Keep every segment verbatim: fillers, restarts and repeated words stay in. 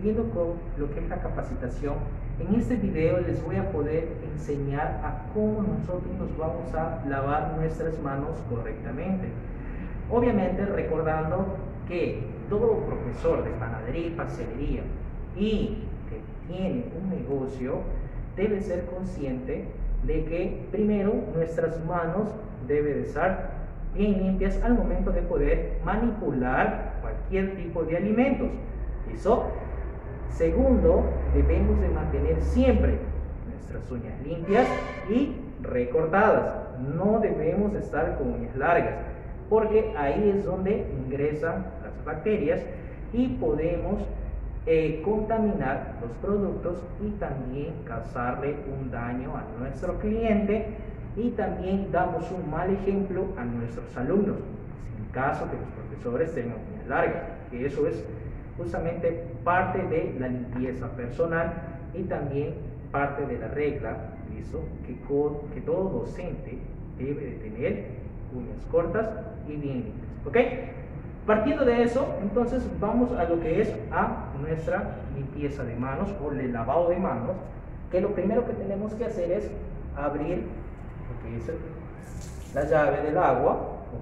siguiendo con lo que es la capacitación, en este video les voy a poder enseñar a cómo nosotros nos vamos a lavar nuestras manos correctamente. Obviamente recordando que todo profesor de panadería y pastelería y que tiene un negocio debe ser consciente de que primero nuestras manos deben de estar bien limpias al momento de poder manipular cualquier tipo de alimentos. ¿Listo? Segundo, debemos de mantener siempre nuestras uñas limpias y recortadas. No debemos estar con uñas largas, porque ahí es donde ingresan las bacterias y podemos eh, contaminar los productos y también causarle un daño a nuestro cliente, y también damos un mal ejemplo a nuestros alumnos, en el caso que los profesores tengan uñas largas, que eso es justamente parte de la limpieza personal y también parte de la regla, ¿listo? Que, que todo docente debe de tener uñas cortas y bien limpias, ¿ok? Partiendo de eso, entonces vamos a lo que es a nuestra limpieza de manos o el lavado de manos, que lo primero que tenemos que hacer es abrir lo que es la llave del agua, ¿ok?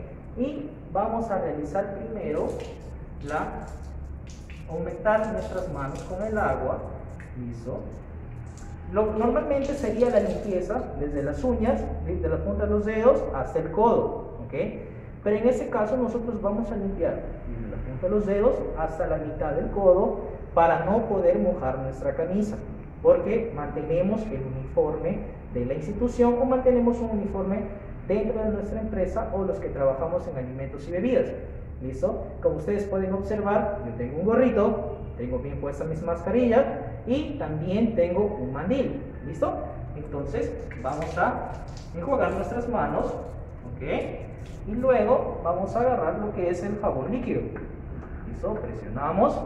Y vamos a realizar primero la aumentar nuestras manos con el agua, ¿listo? Lo, normalmente sería la limpieza desde las uñas, desde la punta de los dedos hasta el codo, ¿ok? Pero en este caso nosotros vamos a limpiar desde la punta de los dedos hasta la mitad del codo para no poder mojar nuestra camisa, porque mantenemos el uniforme de la institución o mantenemos un uniforme dentro de nuestra empresa o los que trabajamos en alimentos y bebidas. ¿Listo? Como ustedes pueden observar, yo tengo un gorrito, tengo bien puestas mis mascarillas y también tengo un mandil. ¿Listo? Entonces vamos a enjuagar nuestras manos, ¿ok? Y luego vamos a agarrar lo que es el jabón líquido. ¿Listo? Presionamos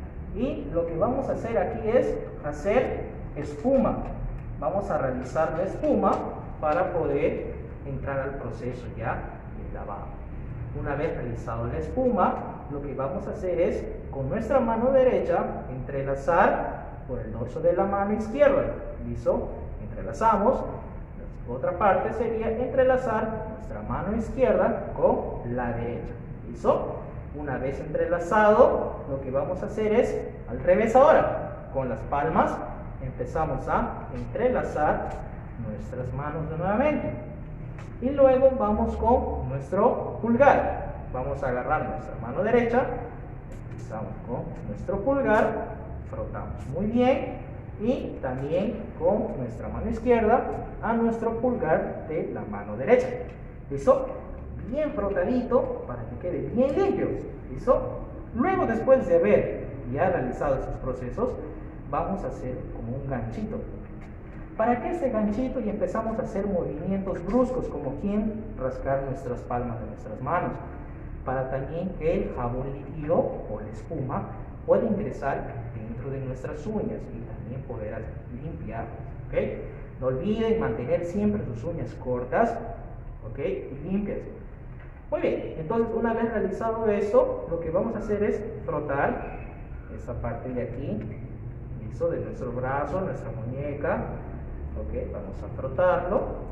y lo que vamos a hacer aquí es hacer espuma. Vamos a realizar la espuma para poder entrar al proceso ya de lavado. Una vez realizado la espuma, lo que vamos a hacer es con nuestra mano derecha entrelazar por el dorso de la mano izquierda. ¿Listo? Entrelazamos. La otra parte sería entrelazar nuestra mano izquierda con la derecha. ¿Listo? Una vez entrelazado, lo que vamos a hacer es al revés ahora. Con las palmas empezamos a entrelazar nuestras manos nuevamente. Y luego vamos con nuestro pulgar. Vamos a agarrar nuestra mano derecha, empezamos con nuestro pulgar, frotamos muy bien, y también con nuestra mano izquierda a nuestro pulgar de la mano derecha. ¿Listo? Bien frotadito para que quede bien limpio. ¿Listo? Luego, después de haber ya realizado estos procesos, vamos a hacer como un ganchito. ¿Para qué este ganchito? Y empezamos a hacer movimientos bruscos, como quien rascar nuestras palmas de nuestras manos, para también que el jabón líquido o la espuma pueda ingresar dentro de nuestras uñas y también poder limpiarlas, ¿ok? No olviden mantener siempre sus uñas cortas, ¿ok? Y limpias. Muy bien, entonces una vez realizado esto, lo que vamos a hacer es frotar esta parte de aquí, ¿listo? De nuestro brazo, nuestra muñeca. Ok, vamos a frotarlo.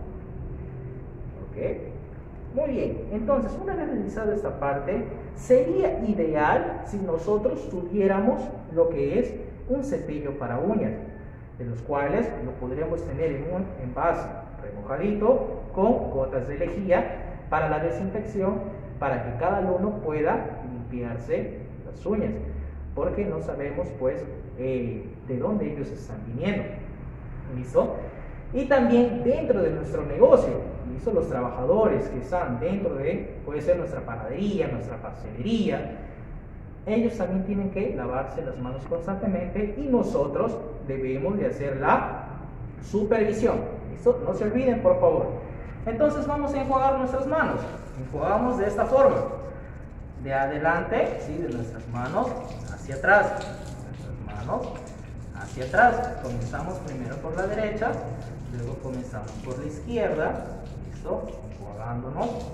Ok, muy bien. Entonces, una vez realizada esta parte, sería ideal si nosotros tuviéramos lo que es un cepillo para uñas, de los cuales lo podríamos tener en un envase remojadito con gotas de lejía para la desinfección, para que cada alumno pueda limpiarse las uñas, porque no sabemos pues eh, de dónde ellos están viniendo. ¿Listo? Y también dentro de nuestro negocio, ¿listo? Los trabajadores que están dentro de, puede ser nuestra panadería, nuestra pastelería, ellos también tienen que lavarse las manos constantemente y nosotros debemos de hacer la supervisión. ¿Listo? No se olviden, por favor. Entonces vamos a enjuagar nuestras manos. Enjuagamos de esta forma. De adelante, ¿sí? De nuestras manos hacia atrás. Nuestras manos hacia atrás. Comenzamos primero por la derecha, luego comenzamos por la izquierda. ¿Listo? Enjuagándonos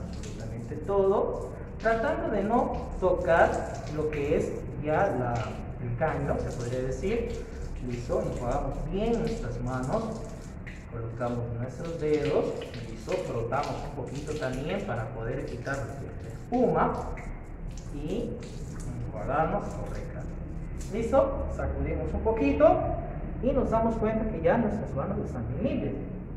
absolutamente todo, tratando de no tocar lo que es ya la, el caño, se podría decir. Listo, enjuagamos bien nuestras manos, colocamos nuestros dedos, listo, frotamos un poquito también para poder quitar la espuma y enjuagamos correctamente. Listo, sacudimos un poquito y nos damos cuenta que ya nuestras manos están bien limpias.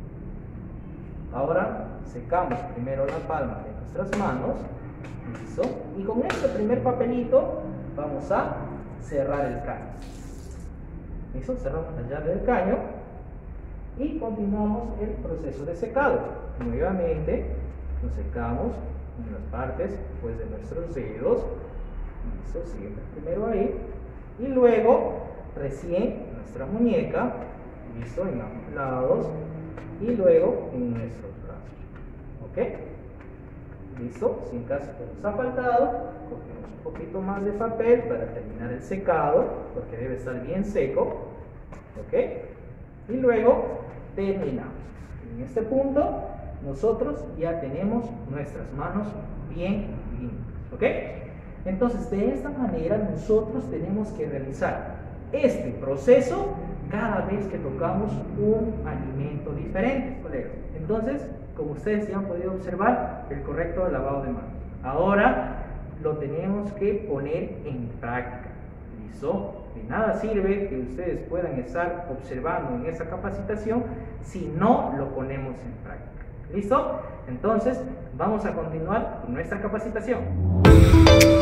Ahora secamos primero la palma de nuestras manos, listo, y con este primer papelito vamos a cerrar el caño. Listo, cerramos la llave del caño y continuamos el proceso de secado. Nuevamente nos secamos en las partes pues, de nuestros dedos. Listo, siempre primero ahí y luego recién nuestra muñeca, listo, en ambos lados y luego en nuestros brazos. ¿Ok? Listo, si en caso que nos ha faltado, cogemos un poquito más de papel para terminar el secado, porque debe estar bien seco. ¿Ok? Y luego terminamos. En este punto, nosotros ya tenemos nuestras manos bien limpias. ¿Ok? Entonces, de esta manera, nosotros tenemos que realizar este proceso cada vez que tocamos un alimento diferente, colegas. Entonces, como ustedes ya han podido observar, el correcto lavado de manos. Ahora lo tenemos que poner en práctica. ¿Listo? De nada sirve que ustedes puedan estar observando en esa capacitación si no lo ponemos en práctica. ¿Listo? Entonces, vamos a continuar con nuestra capacitación.